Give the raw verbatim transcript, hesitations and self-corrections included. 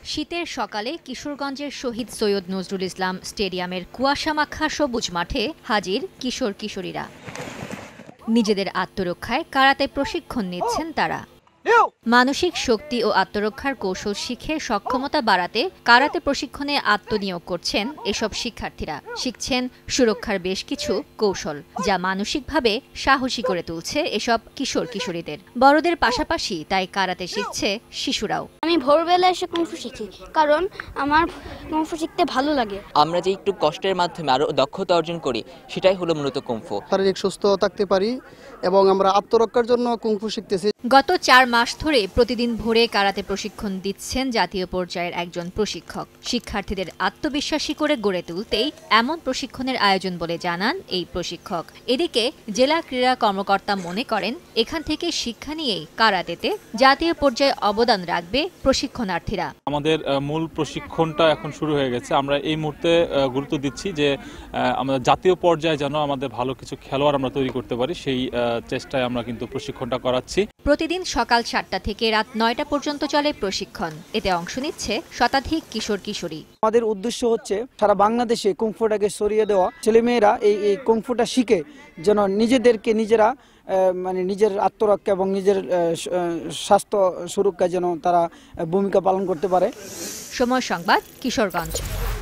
শীতের সকালে কিশোরগঞ্জের শহীদ সৈয়দ নজরুল ইসলাম স্টেডিয়ামের কুয়াশামাখা সবুজ মাঠে হাজির কিশোর কিশোরীরা। নিজেদের আত্মরক্ষায় কারাতে প্রশিক্ষণ নিচ্ছেন তারা। মানসিক শক্তি ও আত্মরক্ষার কৌশল শিখে সক্ষমতা বাড়াতে কারাতে প্রশিক্ষণে আত্মনিয়োগ করছেন এসব শিক্ষার্থীরা। শিখছেন সুরক্ষার বেশ কিছু কৌশল, যা মানসিকভাবে সাহসী করে তুলছে এসব কিশোর কিশোরীদের। বড়দের পাশাপাশি তাই কারাতে শিখছে শিশুরাও। আমি ভোরবেলা এসে কুংফু শিখি, কারণ আমার কুংফু শিখতে ভালো লাগে। আমরা যে একটু কষ্টের মাধ্যমে আরো দক্ষতা অর্জন করি, সেটাই হলো মূলত কুংফু। শারীরিক সুস্থ থাকতে পারি এবং আমরা আত্মরক্ষার জন্য কুংফু শিখতেছি। গত চার মাস ধরে প্রতিদিন ভোরে কারাতে প্রশিক্ষণ দিচ্ছেন জাতীয় পর্যায়ের একজন প্রশিক্ষক। শিক্ষার্থীদের আত্মবিশ্বাসী করে গড়ে তুলতেই এমন প্রশিক্ষণের আয়োজন বলে জানান এই প্রশিক্ষক। এদিকে জেলা ক্রীড়া কর্মকর্তা মনে করেন, এখান থেকে শিক্ষা নিয়েই কারাতেতে জাতীয় পর্যায়ে অবদান রাখবে প্রশিক্ষণার্থীরা। আমাদের মূল প্রশিক্ষণটা এখন শুরু হয়ে গেছে। আমরা এই মুহূর্তে গুরুত্ব দিচ্ছি যে আমাদের জাতীয় পর্যায়ে যেন আমাদের ভালো কিছু খেলোয়াড় আমরা তৈরি করতে পারি, সেই চেষ্টায় আমরা কিন্তু প্রশিক্ষণটা করাচ্ছি। প্রতিদিন সকাল সাতটা থেকে রাত নয়টা পর্যন্ত চলে প্রশিক্ষণ। এতে অংশ নিচ্ছে শতাধিক কিশোর কিশোরী। আমাদের উদ্দেশ্য হচ্ছে সারা বাংলাদেশে কুংফুটাকে ছড়িয়ে দেওয়া। ছেলেমেয়েরা এই এই কুংফুটা শিখে যেন নিজেদেরকে নিজেরা মানে নিজের আত্মরক্ষা এবং নিজের স্বাস্থ্য সুরক্ষায় যেন তারা ভূমিকা পালন করতে পারে। সময় সংবাদ, কিশোরগঞ্জ।